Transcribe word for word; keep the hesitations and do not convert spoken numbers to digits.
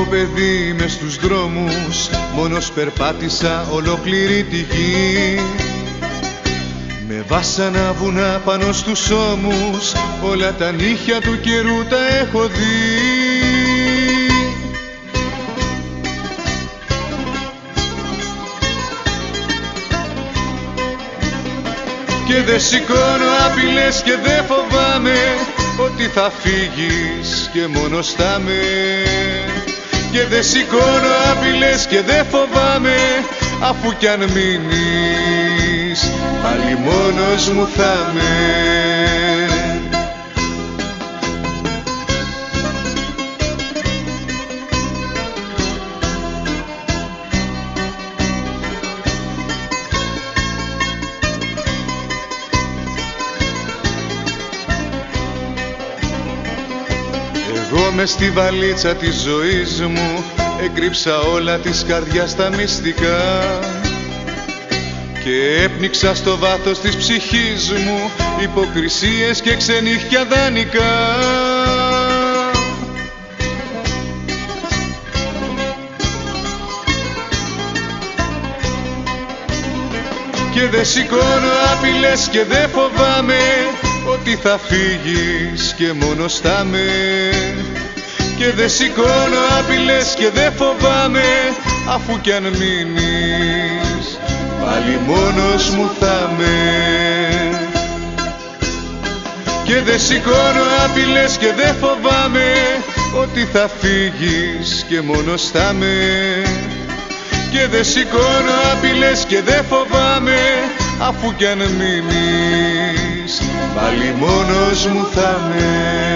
παιδί μες στους δρόμους, μόνος περπάτησα ολόκληρη τη γη. Με βάσανα βουνά πάνω στους ώμους, όλα τα νύχια του καιρού τα έχω δει. Και δεν σηκώνω άπειλες και δεν φοβάμαι ότι θα φύγεις και μόνος θα με. Και δεν σηκώνω άπειλες και δεν φοβάμαι, αφού κι αν μείνεις πάλι μόνος μου θα με. Εγώ μες στη βαλίτσα της ζωής μου έκρυψα όλα της καρδιάς τα μυστικά και έπνιξα στο βάθος της ψυχής μου υποκρισίες και ξενύχια δανεικά. Και δεν σηκώνω άπειλες και δεν φοβάμαι ότι θα φύγεις και μόνος θα με. Και δεν σηκώνω άπειλες και δεν φοβάμαι, αφού κι αν μείνεις πάλι μόνος μου θα με. Και δεν σηκώνω άπειλες και δεν φοβάμαι ότι θα φύγεις και μόνος θα με. Και δεν σηκώνω άπειλες και δεν φοβάμαι, αφού κι αν μείνεις πάλι μόνος μου θα με.